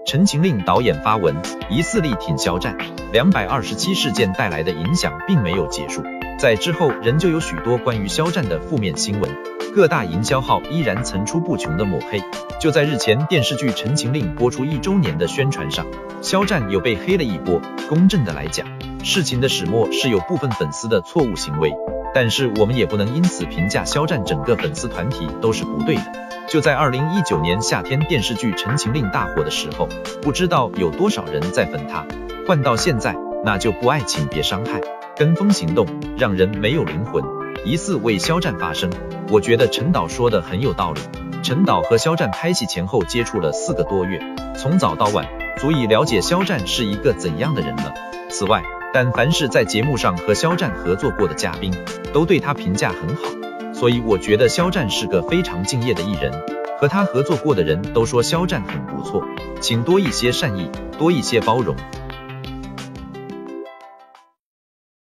陈情令导演发文，疑似力挺肖战。227事件带来的影响并没有结束，在之后仍旧有许多关于肖战的负面新闻，各大营销号依然层出不穷的抹黑。就在日前电视剧《陈情令》播出1周年的宣传上，肖战又被黑了一波。公正的来讲，事情的始末是有部分粉丝的错误行为，但是我们也不能因此评价肖战整个粉丝团体都是不对的。就在2019年夏天电视剧《陈情令》大火的时候，不知道有多少人在粉他，换到现在，那就不爱请别伤害，跟风行动，让人没有灵魂，疑似为肖战发声。我觉得陈导说的很有道理。陈导和肖战拍戏前后接触了4个多月，从早到晚，足以了解肖战是一个怎样的人了。此外，但凡是在节目上和肖战合作过的嘉宾，都对他评价很好。所以我觉得肖战是个非常敬业的艺人，和他合作过的人都说肖战很不错，请多一些善意，多一些包容。